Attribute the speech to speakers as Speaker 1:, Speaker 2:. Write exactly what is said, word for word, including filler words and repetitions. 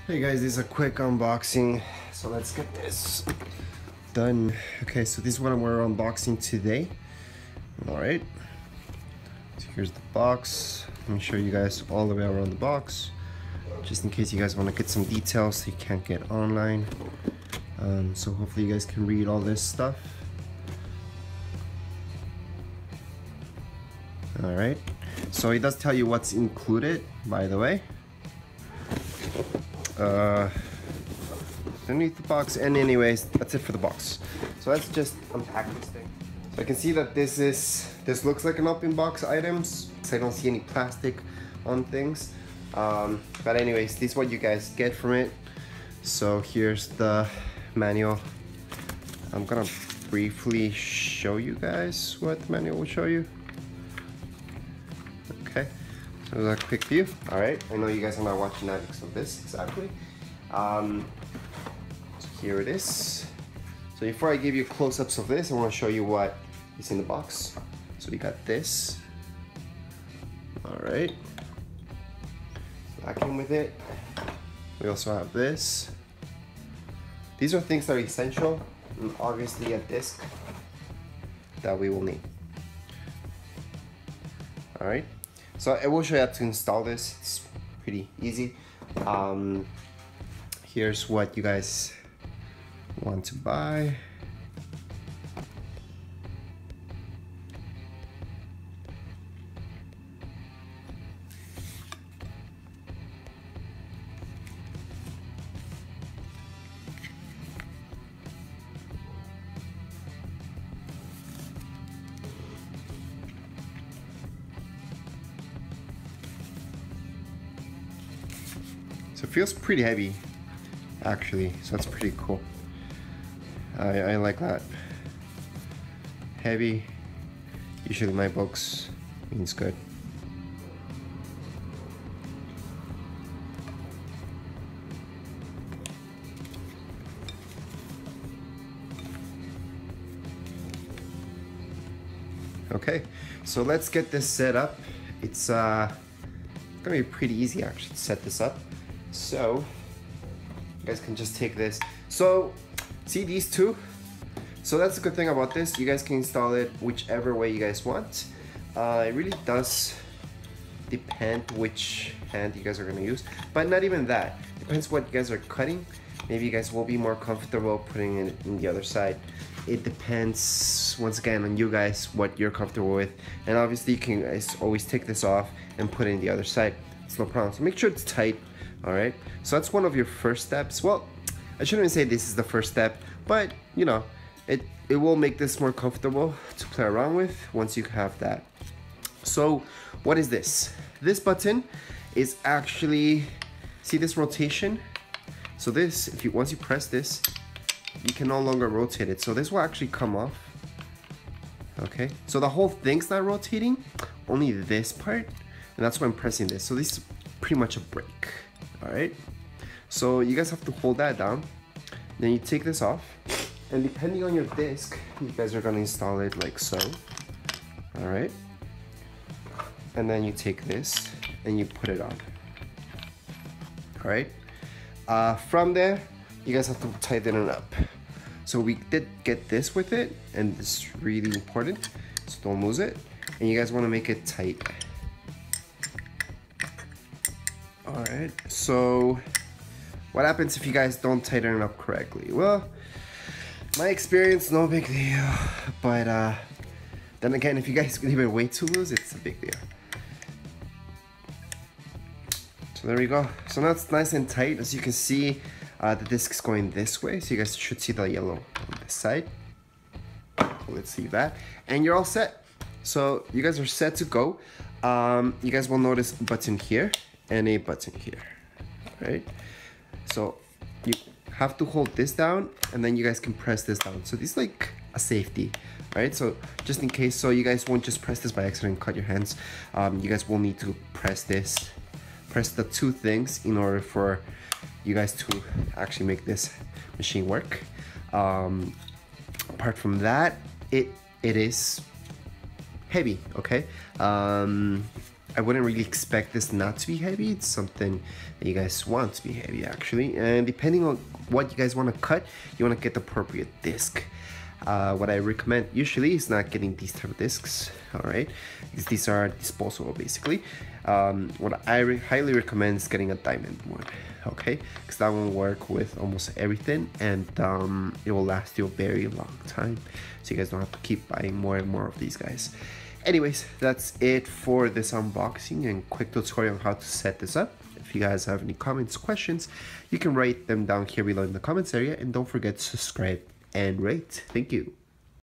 Speaker 1: Hey guys, this is a quick unboxing, so let's get this done. Okay, so this is what we're unboxing today. Alright, so here's the box. Let me show you guys all the way around the box, just in case you guys want to get some details you can't get online. Um, so hopefully you guys can read all this stuff. Alright, so it does tell you what's included, by the way. Uh, underneath the box, and anyways, that's it for the box. So let's just unpack this thing. So I can see that this is, this looks like an open box items. So I don't see any plastic on things. Um, but anyways, this is what you guys get from it. So here's the manual. I'm gonna briefly show you guys what the manual will show you. Okay. So a quick view. All right, I know you guys are not watching that because of this exactly. Um, so here it is. So before I give you close-ups of this, I want to show you what is in the box. So we got this. All right. So that came with it. We also have this. These are things that are essential, and obviously a disc that we will need. All right. So I will show you how to install this. It's pretty easy. Um, here's what you guys want to buy. So it feels pretty heavy, actually, so that's pretty cool. I, I like that. Heavy, usually my books means good. Okay, so let's get this set up. It's uh, gonna be pretty easy actually to set this up. So you guys can just take this. So see these two? So that's the good thing about this. You guys can install it whichever way you guys want. Uh, it really does depend which hand you guys are gonna use, but not even that. Depends what you guys are cutting. Maybe you guys will be more comfortable putting it in the other side. It depends, once again, on you guys, what you're comfortable with. And obviously you can guys always take this off and put it in the other side. It's no problem. So make sure it's tight. All right, so that's one of your first steps. Well, I shouldn't say this is the first step, but you know, it, it will make this more comfortable to play around with once you have that. So what is this? This button is actually, see this rotation? So this, if you once you press this, you can no longer rotate it. So this will actually come off. Okay, so the whole thing's not rotating, only this part, and that's why I'm pressing this. So this is pretty much a brake. All right, so you guys have to hold that down. Then you take this off, and depending on your disc, you guys are gonna install it like so. All right, and then you take this and you put it on. All right, uh, from there, you guys have to tighten it up. So we did get this with it, and it's really important, so don't lose it. And you guys want to make it tight. Alright, so what happens if you guys don't tighten it up correctly? Well, my experience, no big deal. But uh, then again, if you guys leave it way too loose, it's a big deal. So there we go. So now it's nice and tight. As you can see, uh, the disc is going this way. So you guys should see the yellow on this side. Let's see that. And you're all set. So you guys are set to go. Um, you guys will notice a button here and a button here, right? So you have to hold this down, and then you guys can press this down. So this is like a safety, right? So just in case, so you guys won't just press this by accident and cut your hands. Um, you guys will need to press this, press the two things in order for you guys to actually make this machine work. Um, apart from that, it it is heavy, okay? Um, I wouldn't really expect this not to be heavy. It's something that you guys want to be heavy actually, and depending on what you guys want to cut, you want to get the appropriate disc. Uh, what I recommend usually is not getting these type of discs, all right, because these are disposable basically. Um, what I re highly recommend is getting a diamond one, okay, because that one will work with almost everything, and um, it will last you a very long time, so you guys don't have to keep buying more and more of these guys. Anyways, that's it for this unboxing and quick tutorial on how to set this up. If you guys have any comments, questions, you can write them down here below in the comments area, and don't forget to subscribe and rate. Thank you.